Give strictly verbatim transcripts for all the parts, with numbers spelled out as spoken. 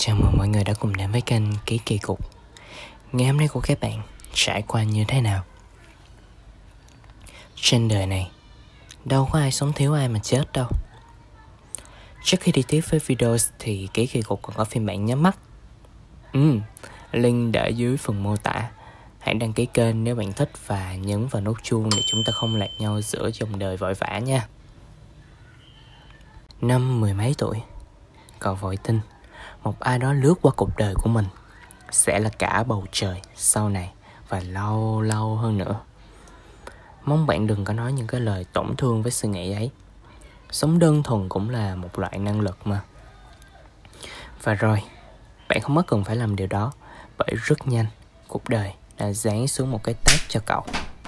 Chào mừng mọi người đã cùng đến với kênh Ký Kỳ Cục. Ngày hôm nay của các bạn trải qua như thế nào? Trên đời này, đâu có ai sống thiếu ai mà chết đâu. Trước khi đi tiếp với video thì Ký Kỳ Cục còn có phiên bản nhắm mắt. Ừ, link để dưới phần mô tả. Hãy đăng ký kênh nếu bạn thích và nhấn vào nút chuông để chúng ta không lạc nhau giữa dòng đời vội vã nha. Năm mười mấy tuổi, cậu vội tin một ai đó lướt qua cuộc đời của mình sẽ là cả bầu trời sau này và lâu lâu hơn nữa. Mong bạn đừng có nói những cái lời tổn thương với suy nghĩ ấy. Sống đơn thuần cũng là một loại năng lực mà. Và rồi, bạn không mất cần phải làm điều đó, bởi rất nhanh cuộc đời đã giáng xuống một cái tát cho cậu.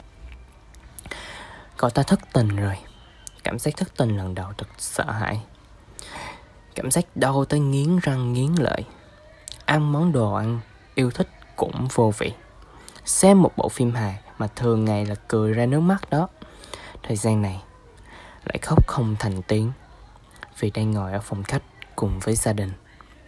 Cậu ta thất tình rồi. Cảm giác thất tình lần đầu thật sợ hãi. Cảm giác đau tới nghiến răng nghiến lợi. Ăn món đồ ăn yêu thích cũng vô vị. Xem một bộ phim hài mà thường ngày là cười ra nước mắt đó, thời gian này lại khóc không thành tiếng vì đang ngồi ở phòng khách cùng với gia đình.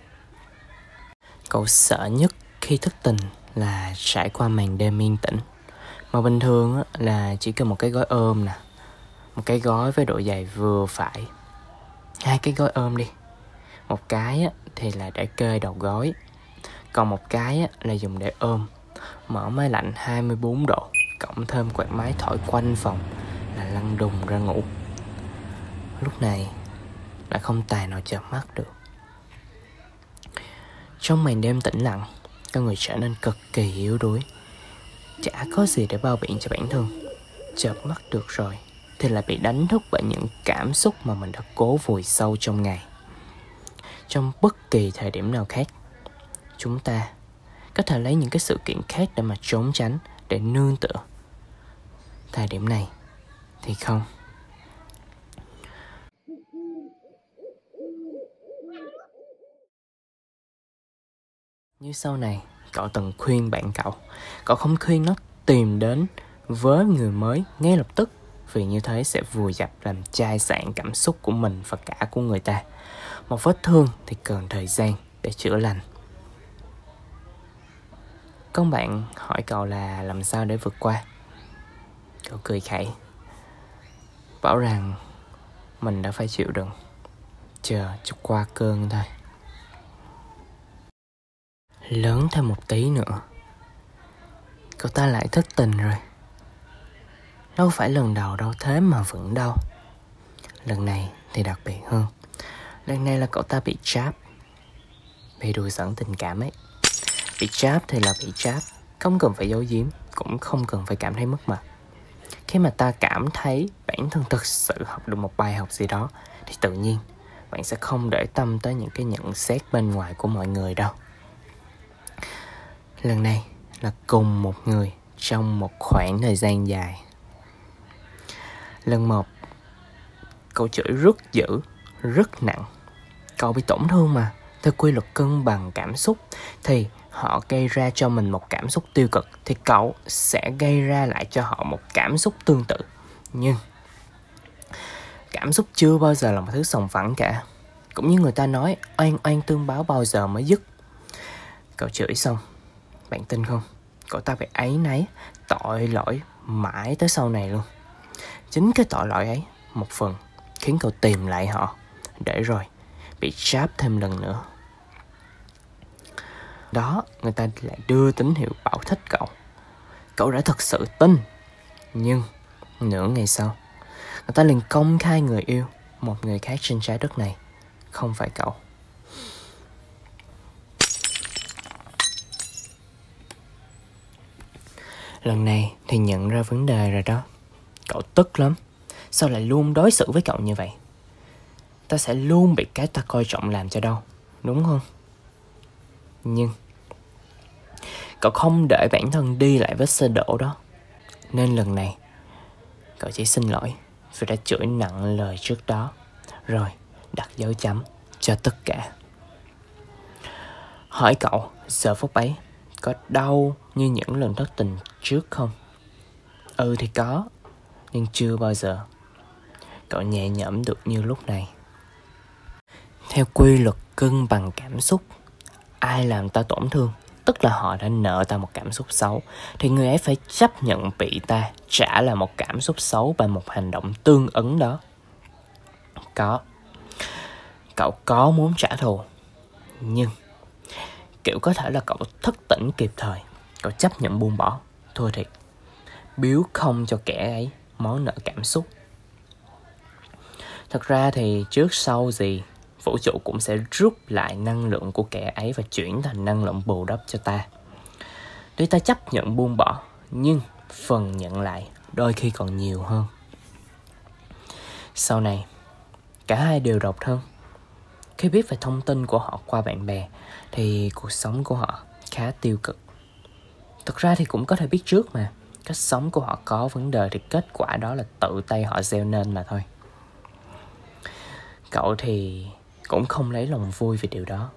Cậu sợ nhất khi thất tình là trải qua màn đêm yên tĩnh, mà bình thường là chỉ cần một cái gói ôm nè, một cái gói với độ dày vừa phải. Hai cái gói ôm đi. Một cái thì là để kê đầu gối, còn một cái là dùng để ôm. Mở máy lạnh hai mươi bốn độ, cộng thêm quạt máy thổi quanh phòng là lăn đùng ra ngủ. Lúc này lại không tài nào chợp mắt được. Trong màn đêm tĩnh lặng, con người trở nên cực kỳ yếu đuối. Chả có gì để bao biện cho bản thân. Chợp mắt được rồi thì lại bị đánh thức bởi những cảm xúc mà mình đã cố vùi sâu trong ngày. Trong bất kỳ thời điểm nào khác, chúng ta có thể lấy những cái sự kiện khác để mà trốn tránh, để nương tựa. Thời điểm này thì không. Như sau này, cậu từng khuyên bạn cậu. Cậu không khuyên nó tìm đến với người mới ngay lập tức, vì như thế sẽ vùi dập làm chai sạn cảm xúc của mình và cả của người ta. Một vết thương thì cần thời gian để chữa lành. Con bạn hỏi cậu là làm sao để vượt qua. Cậu cười khẩy, bảo rằng mình đã phải chịu đựng, chờ cho qua cơn thôi. Lớn thêm một tí nữa, cậu ta lại thất tình rồi. Đâu phải lần đầu đâu, thế mà vẫn đau. Lần này thì đặc biệt hơn. Lần này là cậu ta bị trap, bị đùa giỡn tình cảm ấy. Bị trap thì là bị trap, không cần phải giấu giếm, cũng không cần phải cảm thấy mất mặt. Khi mà ta cảm thấy bản thân thực sự học được một bài học gì đó, thì tự nhiên bạn sẽ không để tâm tới những cái nhận xét bên ngoài của mọi người đâu. Lần này là cùng một người trong một khoảng thời gian dài. Lần một, cậu chửi rất dữ, rất nặng. Cậu bị tổn thương mà. Theo quy luật cân bằng cảm xúc thì họ gây ra cho mình một cảm xúc tiêu cực, thì cậu sẽ gây ra lại cho họ một cảm xúc tương tự. Nhưng cảm xúc chưa bao giờ là một thứ sòng phẳng cả. Cũng như người ta nói, oan oan tương báo bao giờ mới dứt. Cậu chửi xong, bạn tin không, cậu ta bị áy náy, tội lỗi mãi tới sau này luôn. Chính cái tội lỗi ấy một phần khiến cậu tìm lại họ, để rồi bị trap thêm lần nữa. Đó, người ta lại đưa tín hiệu bảo thích cậu. Cậu đã thật sự tin. Nhưng nửa ngày sau, người ta liền công khai người yêu một người khác trên trái đất này, không phải cậu. Lần này thì nhận ra vấn đề rồi đó. Cậu tức lắm. Sao lại luôn đối xử với cậu như vậy? Ta sẽ luôn bị cái ta coi trọng làm cho đau, đúng không? Nhưng cậu không để bản thân đi lại vết xe đổ đó. Nên lần này cậu chỉ xin lỗi vì đã chửi nặng lời trước đó, rồi đặt dấu chấm cho tất cả. Hỏi cậu giờ phút ấy có đau như những lần thất tình trước không? Ừ thì có, nhưng chưa bao giờ cậu nhẹ nhõm được như lúc này. Theo quy luật cân bằng cảm xúc, ai làm ta tổn thương, tức là họ đã nợ ta một cảm xúc xấu, thì người ấy phải chấp nhận bị ta trả lại một cảm xúc xấu bằng một hành động tương ứng đó. Có, cậu có muốn trả thù, nhưng kiểu có thể là cậu thức tỉnh kịp thời, cậu chấp nhận buông bỏ. Thua thiệt, biếu không cho kẻ ấy món nợ cảm xúc. Thật ra thì trước sau gì, vũ trụ cũng sẽ rút lại năng lượng của kẻ ấy và chuyển thành năng lượng bù đắp cho ta. Tuy ta chấp nhận buông bỏ, nhưng phần nhận lại đôi khi còn nhiều hơn. Sau này, cả hai đều độc thân. Khi biết về thông tin của họ qua bạn bè, thì cuộc sống của họ khá tiêu cực. Thực ra thì cũng có thể biết trước mà, cách sống của họ có vấn đề thì kết quả đó là tự tay họ gieo nên mà thôi. Cậu thì cũng không lấy lòng vui về điều đó.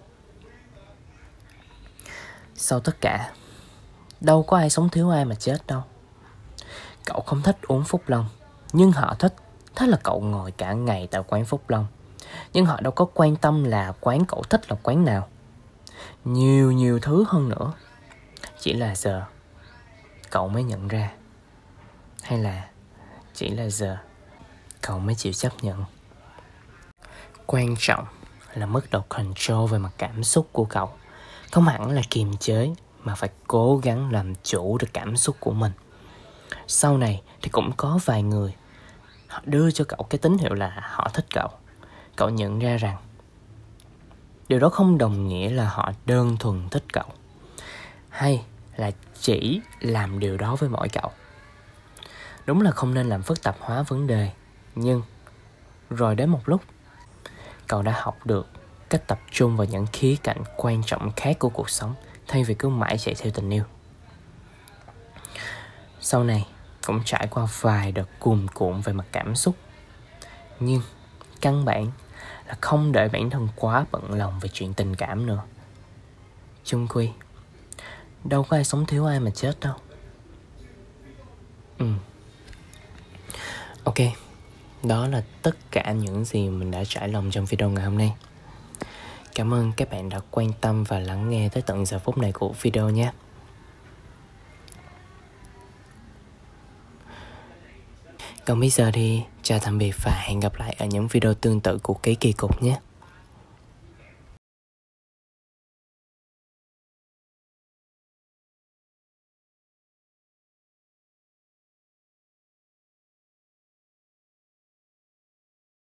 Sau tất cả, đâu có ai sống thiếu ai mà chết đâu. Cậu không thích uống Phúc Long, nhưng họ thích. Thế là cậu ngồi cả ngày tại quán Phúc Long, nhưng họ đâu có quan tâm là quán cậu thích là quán nào. Nhiều nhiều thứ hơn nữa. Chỉ là giờ cậu mới nhận ra, hay là chỉ là giờ cậu mới chịu chấp nhận. Quan trọng là mức độ control về mặt cảm xúc của cậu. Không hẳn là kiềm chế, mà phải cố gắng làm chủ được cảm xúc của mình. Sau này thì cũng có vài người, họ đưa cho cậu cái tín hiệu là họ thích cậu. Cậu nhận ra rằng điều đó không đồng nghĩa là họ đơn thuần thích cậu, hay là chỉ làm điều đó với mỗi cậu. Đúng là không nên làm phức tạp hóa vấn đề, nhưng rồi đến một lúc, cậu đã học được cách tập trung vào những khía cạnh quan trọng khác của cuộc sống, thay vì cứ mãi chạy theo tình yêu. Sau này cũng trải qua vài đợt cuồn cuộn về mặt cảm xúc, nhưng căn bản là không để bản thân quá bận lòng về chuyện tình cảm nữa. Chung quy, đâu có ai sống thiếu ai mà chết đâu. Ừ. Ok, đó là tất cả những gì mình đã trải lòng trong video ngày hôm nay. Cảm ơn các bạn đã quan tâm và lắng nghe tới tận giờ phút này của video nhé. Còn bây giờ thì chào tạm biệt và hẹn gặp lại ở những video tương tự của Ký Kỳ Cục nhé.